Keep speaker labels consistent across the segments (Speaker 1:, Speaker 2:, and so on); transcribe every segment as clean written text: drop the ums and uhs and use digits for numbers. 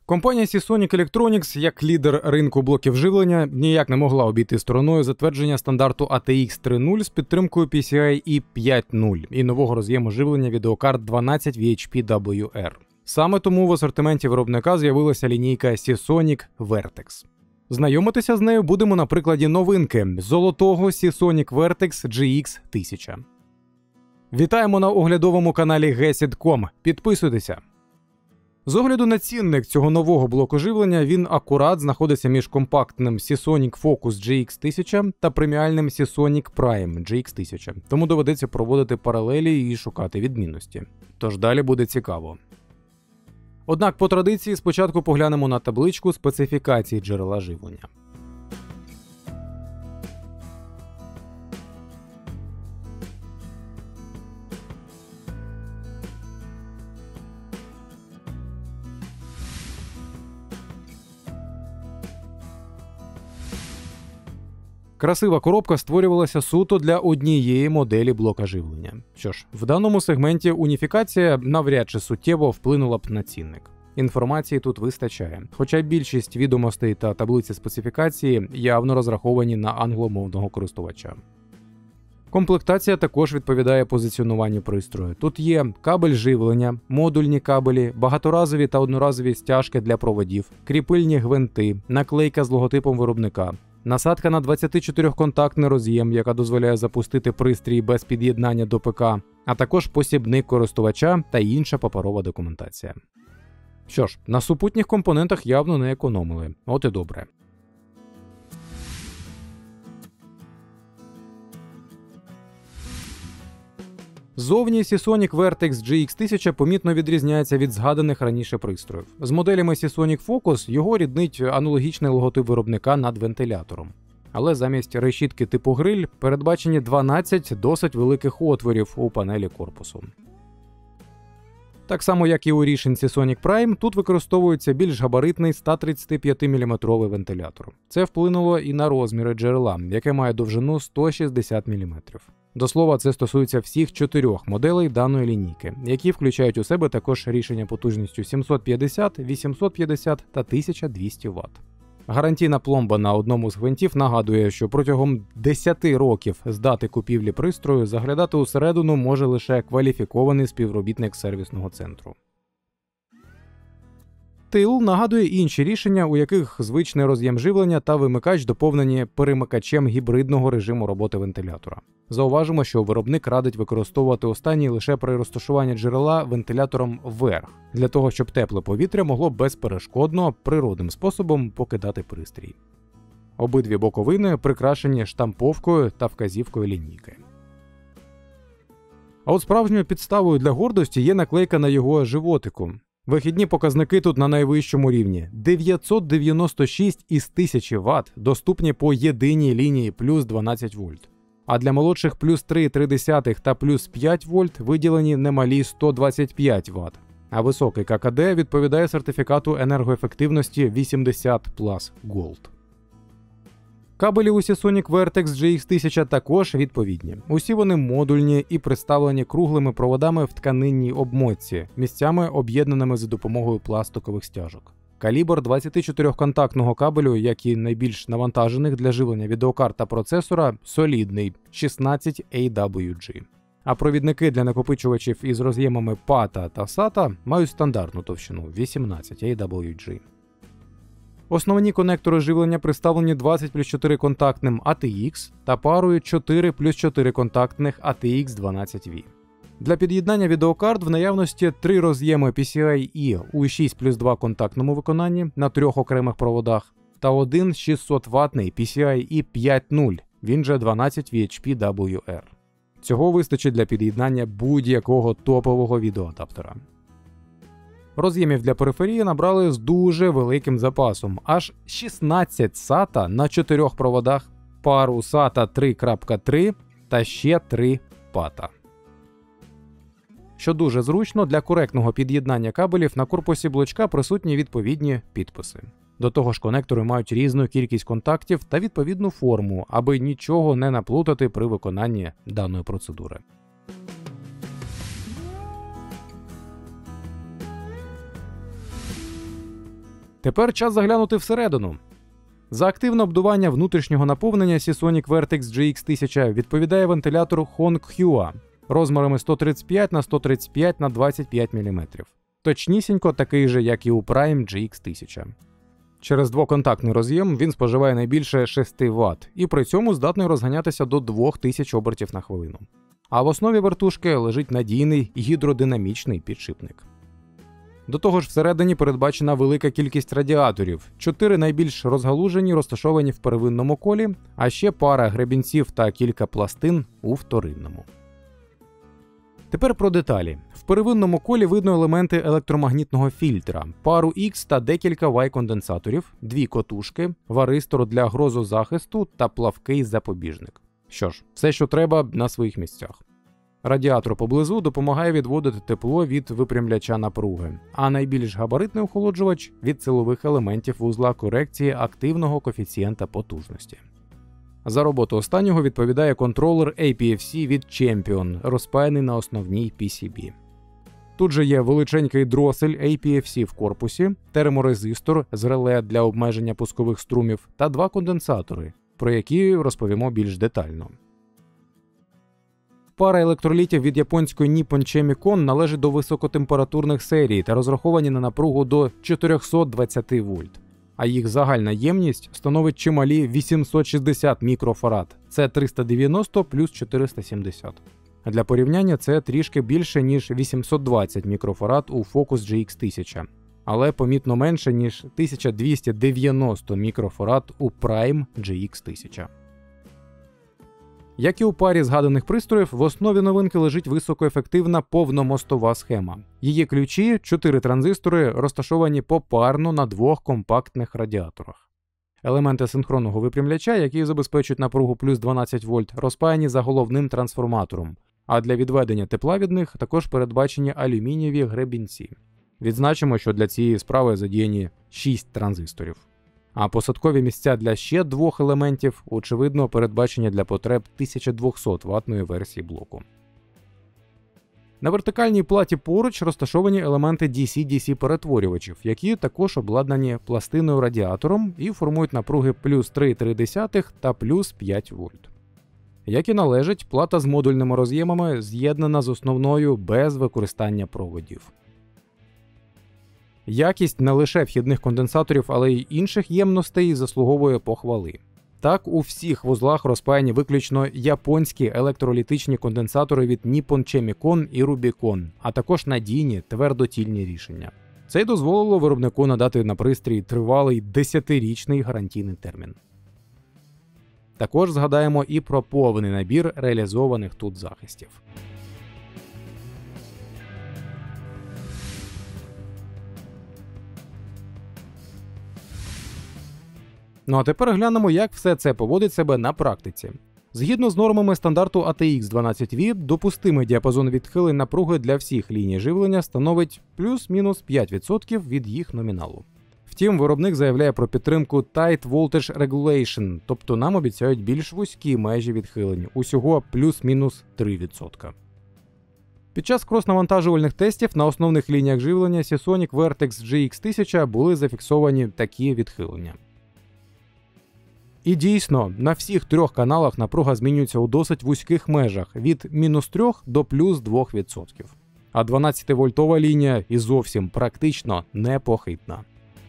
Speaker 1: Компанія Seasonic Electronics, як лідер ринку блоків живлення, ніяк не могла обійти стороною затвердження стандарту ATX 3.0 з підтримкою PCIe 5.0 і нового роз'єму живлення відеокарт 12 VHP-WR. Саме тому в асортименті виробника з'явилася лінійка Seasonic Vertex. Знайомитися з нею будемо на прикладі новинки – золотого Seasonic Vertex GX 1000. Вітаємо на оглядовому каналі Gesit.com. Підписуйтеся! З огляду на цінник цього нового блоку живлення, він акурат знаходиться між компактним Seasonic Focus GX 1000 та преміальним Seasonic Prime GX 1000, тому доведеться проводити паралелі і шукати відмінності. Тож далі буде цікаво. Однак по традиції спочатку поглянемо на табличку специфікацій джерела живлення. Красива коробка створювалася суто для однієї моделі блока живлення. Що ж, в даному сегменті уніфікація навряд чи суттєво вплинула б на цінник. Інформації тут вистачає, хоча більшість відомостей та таблиці специфікації явно розраховані на англомовного користувача. Комплектація також відповідає позиціонуванню пристрою. Тут є кабель живлення, модульні кабелі, багаторазові та одноразові стяжки для проводів, кріпильні гвинти, наклейка з логотипом виробника, насадка на 24-контактний роз'єм, яка дозволяє запустити пристрій без під'єднання до ПК, а також посібник користувача та інша паперова документація. Що ж, на супутніх компонентах явно не економили. От і добре. Зовні Seasonic Vertex GX 1000 помітно відрізняється від згаданих раніше пристроїв. З моделями Seasonic Focus його ріднить аналогічний логотип виробника над вентилятором. Але замість решітки типу гриль передбачені 12 досить великих отворів у панелі корпусу. Так само, як і у рішень Seasonic Prime, тут використовується більш габаритний 135 мм вентилятор. Це вплинуло і на розміри джерела, яке має довжину 160 мм. До слова, це стосується всіх 4 моделей даної лінійки, які включають у себе також рішення потужністю 750, 850 та 1200 Вт. Гарантійна пломба на одному з гвинтів нагадує, що протягом 10 років з дати купівлі пристрою заглядати усередину може лише кваліфікований співробітник сервісного центру. Тил нагадує інші рішення, у яких звичний роз'єм живлення та вимикач доповнені перемикачем гібридного режиму роботи вентилятора. Зауважимо, що виробник радить використовувати останній лише при розташуванні джерела вентилятором вверх, для того, щоб тепле повітря могло безперешкодно, природним способом покидати пристрій. Обидві боковини прикрашені штамповкою та вказівкою лінійки. А от справжньою підставою для гордості є наклейка на його животику. Вихідні показники тут на найвищому рівні – 996 із 1000 Вт доступні по єдиній лінії плюс 12 вольт. А для молодших плюс 3,3 та плюс 5 вольт виділені немалі 125 Вт. А високий ККД відповідає сертифікату енергоефективності 80+ Gold. Кабелі у Seasonic Vertex GX 1000 також відповідні. Усі вони модульні і представлені круглими проводами в тканинній обмотці, місцями об'єднаними за допомогою пластикових стяжок. Калібр 24-контактного кабелю, як і найбільш навантажених для живлення відеокарт та процесора, солідний – 16 AWG. А провідники для накопичувачів із роз'ємами PATA та SATA мають стандартну товщину – 18 AWG. Основні конектори живлення представлені 20+4 контактним ATX та парою 4+4 контактних ATX 12V. Для під'єднання відеокарт в наявності 3 роз'єми PCIe у 6+2 контактному виконанні на 3 окремих проводах та один 600-ваттний PCIe 5.0, він же 12 VHP-WR. Цього вистачить для під'єднання будь-якого топового відеоадаптера. Роз'ємів для периферії набрали з дуже великим запасом – аж 16 SATA на 4 проводах, пару SATA 3.3 та ще 3 PATA. Що дуже зручно, для коректного під'єднання кабелів на корпусі блочка присутні відповідні підписи. До того ж, конектори мають різну кількість контактів та відповідну форму, аби нічого не наплутати при виконанні даної процедури. Тепер час заглянути всередину. За активне обдування внутрішнього наповнення Seasonic Vertex GX1000 відповідає вентилятор Honghua розмірами 135 на 135 на 25 мм. Точнісінько такий же, як і у Prime GX1000. Через двоконтактний роз'єм він споживає найбільше 6 Вт і при цьому здатний розганятися до 2000 обертів на хвилину. А в основі вертушки лежить надійний гідродинамічний підшипник. До того ж, всередині передбачена велика кількість радіаторів, 4 найбільш розгалужені розташовані в первинному колі, а ще пара гребінців та кілька пластин у вторинному. Тепер про деталі. В первинному колі видно елементи електромагнітного фільтра, пару X та декілька Y-конденсаторів, 2 котушки, варистор для грозозахисту та плавкий запобіжник. Що ж, все, що треба, на своїх місцях. Радіатор поблизу допомагає відводити тепло від випрямляча напруги, а найбільш габаритний охолоджувач – від силових елементів вузла корекції активного коефіцієнта потужності. За роботу останнього відповідає контролер APFC від Champion, розпаяний на основній PCB. Тут же є величенький дросель APFC в корпусі, терморезистор з реле для обмеження пускових струмів та 2 конденсатори, про які розповімо більш детально. Пара електролітів від японської Nippon Chemicon належить до високотемпературних серій та розраховані на напругу до 420 вольт. А їх загальна ємність становить чималі 860 мікрофарад. Це 390 плюс 470. Для порівняння це трішки більше, ніж 820 мікрофарад у Focus GX1000, але помітно менше, ніж 1290 мікрофарад у Prime GX1000. Як і у парі згаданих пристроїв, в основі новинки лежить високоефективна повномостова схема. Її ключі – 4 транзистори, розташовані попарно на 2 компактних радіаторах. Елементи синхронного випрямляча, які забезпечують напругу плюс 12 вольт, розпаяні за головним трансформатором, а для відведення тепла від них також передбачені алюмінієві гребінці. Відзначимо, що для цієї справи задіяні 6 транзисторів. А посадкові місця для ще 2 елементів, очевидно, передбачені для потреб 1200 ваттної версії блоку. На вертикальній платі поруч розташовані елементи DC-DC перетворювачів, які також обладнані пластиною радіатором і формують напруги плюс 3,3 та плюс 5 вольт. Як і належить, плата з модульними роз'ємами з'єднана з основною без використання проводів. Якість не лише вхідних конденсаторів, але й інших ємностей заслуговує похвали. Так, у всіх вузлах розпаяні виключно японські електролітичні конденсатори від Nippon Chemicon і Rubicon, а також надійні твердотільні рішення. Це й дозволило виробнику надати на пристрій тривалий 10-річний гарантійний термін. Також згадаємо і про повний набір реалізованих тут захистів. Ну а тепер глянемо, як все це поводить себе на практиці. Згідно з нормами стандарту ATX 12V, допустимий діапазон відхилень напруги для всіх ліній живлення становить плюс-мінус 5% від їх номіналу. Втім, виробник заявляє про підтримку Tight Voltage Regulation, тобто нам обіцяють більш вузькі межі відхилень, усього плюс-мінус 3%. Під час крос-навантажувальних тестів на основних лініях живлення Seasonic Vertex GX1000 були зафіксовані такі відхилення. І дійсно, на всіх 3 каналах напруга змінюється у досить вузьких межах від мінус 3 до плюс 2%. А 12-вольтова лінія і зовсім практично непохитна.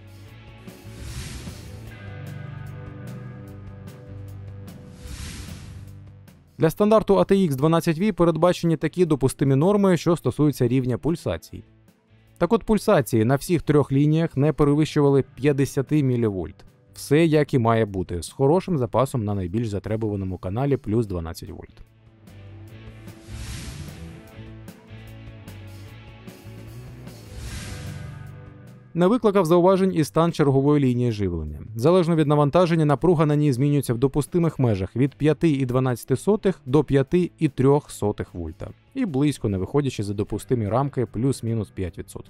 Speaker 1: Для стандарту ATX 12V передбачені такі допустимі норми, що стосуються рівня пульсацій. Так от пульсації на всіх 3 лініях не перевищували 50 мВ. Все як і має бути, з хорошим запасом на найбільш затребуваному каналі плюс 12 вольт. Не викликав зауважень і стан чергової лінії живлення. Залежно від навантаження, напруга на ній змінюється в допустимих межах від 5,12 до 5,3 вольта. І близько не виходячи за допустимі рамки плюс-мінус 5%.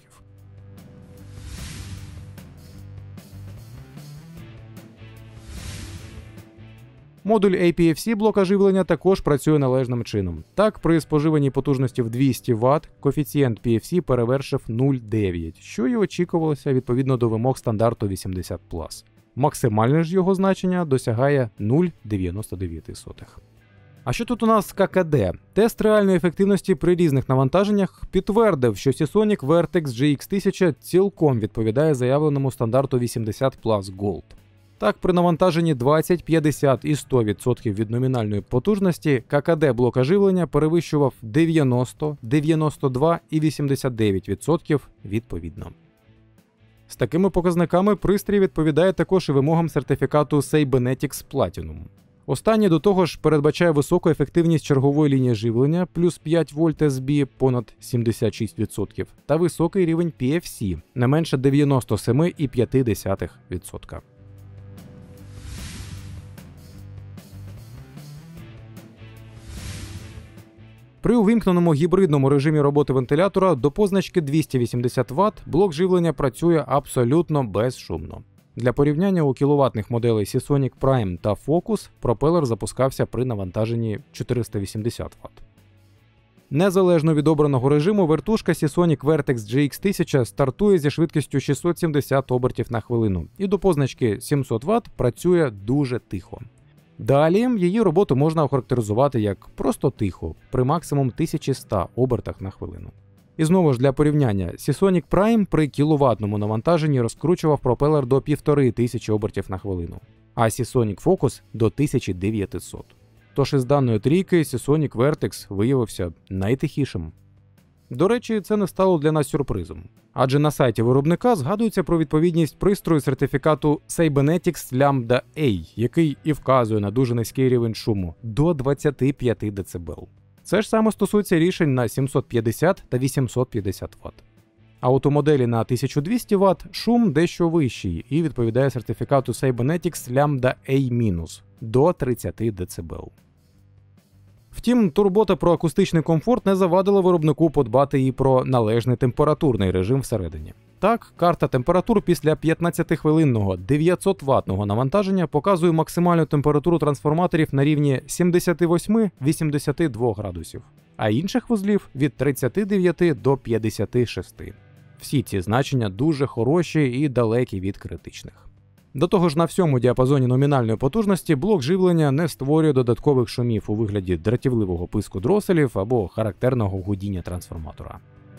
Speaker 1: Модуль APFC блока живлення також працює належним чином. Так, при споживанні потужності в 200 Вт коефіцієнт PFC перевершив 0,9, що і очікувалося відповідно до вимог стандарту 80+. Максимальне ж його значення досягає 0,99. А що тут у нас з ККД? Тест реальної ефективності при різних навантаженнях підтвердив, що Seasonic Vertex GX1000 цілком відповідає заявленому стандарту 80+ Gold. Так, при навантаженні 20, 50 і 100% від номінальної потужності ККД блока живлення перевищував 90, 92 і 89% відповідно. З такими показниками пристрій відповідає також і вимогам сертифікату Cybernetics Platinum. Останній до того ж передбачає високу ефективність чергової лінії живлення плюс 5 вольт СБ понад 76% та високий рівень PFC не менше 97,5%. При увімкненому гібридному режимі роботи вентилятора до позначки 280 Вт блок живлення працює абсолютно безшумно. Для порівняння у кіловатних моделей Seasonic Prime та Focus пропелер запускався при навантаженні 480 Вт. Незалежно від обраного режиму, вертушка Seasonic Vertex GX1000 стартує зі швидкістю 670 обертів на хвилину і до позначки 700 Вт працює дуже тихо. Далі її роботу можна охарактеризувати як просто тихо, при максимум 1100 обертах на хвилину. І знову ж для порівняння, Seasonic Prime при кіловатному навантаженні розкручував пропелер до 1500 обертів на хвилину, а Seasonic Focus до 1900. Тож із даної трійки Seasonic Vertex виявився найтихішим. До речі, це не стало для нас сюрпризом. Адже на сайті виробника згадується про відповідність пристрою сертифікату Cybernetics Lambda A, який і вказує на дуже низький рівень шуму – до 25 дБ. Це ж саме стосується рішень на 750 та 850 Вт. А от у моделі на 1200 Вт шум дещо вищий і відповідає сертифікату Cybernetics Lambda A- до 30 дБ. Втім, турбота про акустичний комфорт не завадила виробнику подбати і про належний температурний режим всередині. Так, карта температур після 15-хвилинного 900-ваттного навантаження показує максимальну температуру трансформаторів на рівні 78-82 градусів, а інших вузлів від 39 до 56. Всі ці значення дуже хороші і далекі від критичних. До того ж, на всьому діапазоні номінальної потужності блок живлення не створює додаткових шумів у вигляді дратівливого писку дроселів або характерного гудіння трансформатора.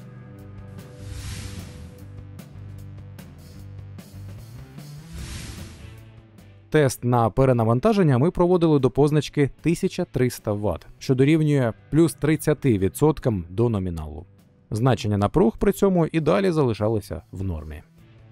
Speaker 1: Тест на перенавантаження ми проводили до позначки 1300 Вт, що дорівнює плюс 30% до номіналу. Значення напруг при цьому і далі залишалися в нормі.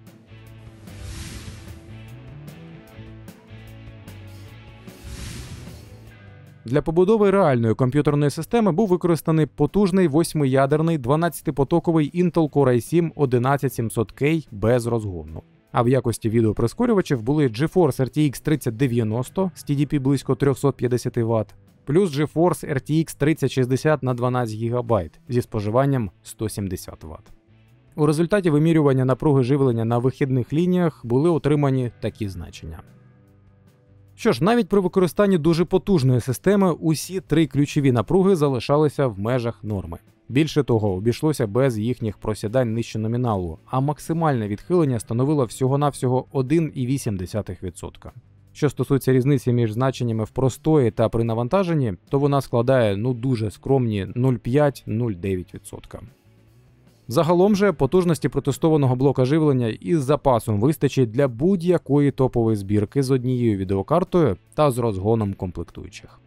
Speaker 1: Для побудови реальної комп'ютерної системи був використаний потужний 8-ядерний 12-потоковий Intel Core i7 11700K без розгону. А в якості відеоприскорювачів були GeForce RTX 3090 з TDP близько 350 Вт, плюс GeForce RTX 3060 на 12 ГБ зі споживанням 170 Вт. У результаті вимірювання напруги живлення на вихідних лініях були отримані такі значення. Що ж, навіть при використанні дуже потужної системи усі три ключові напруги залишалися в межах норми. Більше того, обійшлося без їхніх просідань нижче номіналу, а максимальне відхилення становило всього-навсього 1,8%. Що стосується різниці між значеннями в простої та при навантаженні, то вона складає дуже скромні 0,5-0,9%. Загалом же потужності протестованого блока живлення із запасом вистачить для будь-якої топової збірки з однією відеокартою та з розгоном комплектуючих.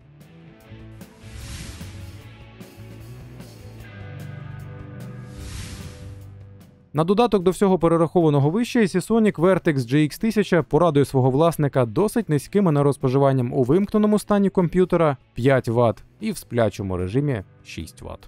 Speaker 1: На додаток до всього перерахованого вище, Seasonic Vertex GX1000 порадує свого власника досить низьким енергоспоживанням у вимкненому стані комп'ютера 5 Вт і в сплячому режимі 6 Вт.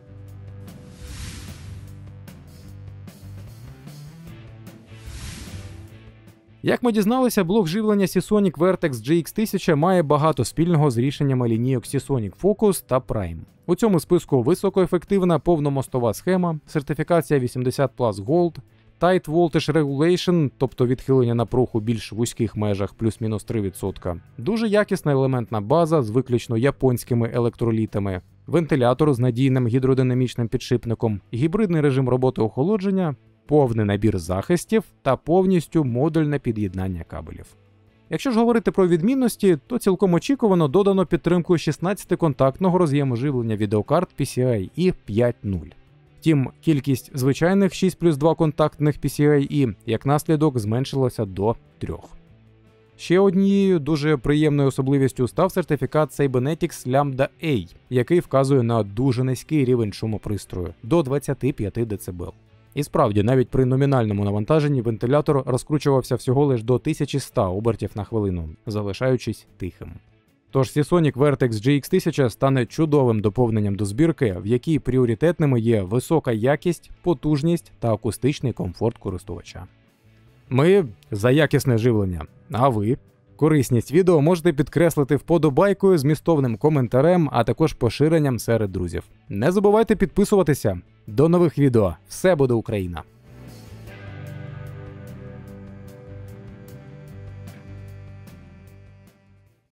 Speaker 1: Як ми дізналися, блок живлення Seasonic Vertex GX1000 має багато спільного з рішеннями лінійок Seasonic Focus та Prime. У цьому списку високоефективна повномостова схема, сертифікація 80+ Gold, Tight Voltage Regulation, тобто відхилення напругу у більш вузьких межах плюс-мінус 3%. Дуже якісна елементна база з виключно японськими електролітами. Вентилятор з надійним гідродинамічним підшипником, гібридний режим роботи охолодження, повний набір захистів та повністю модульне під'єднання кабелів. Якщо ж говорити про відмінності, то цілком очікувано додано підтримку 16-контактного роз'єму живлення відеокарт PCIe 5.0. Втім, кількість звичайних 6+2 контактних PCIe, як наслідок, зменшилася до 3. Ще однією дуже приємною особливістю став сертифікат Cybernetics Lambda A, який вказує на дуже низький рівень шуму пристрою – до 25 дБ. І справді, навіть при номінальному навантаженні вентилятор розкручувався всього лише до 1100 обертів на хвилину, залишаючись тихим. Тож Seasonic Vertex GX1000 стане чудовим доповненням до збірки, в якій пріоритетними є висока якість, потужність та акустичний комфорт користувача. Ми за якісне живлення, а ви? Корисність відео можете підкреслити вподобайкою, змістовним коментарем, а також поширенням серед друзів. Не забувайте підписуватися. До нових відео. Все буде Україна!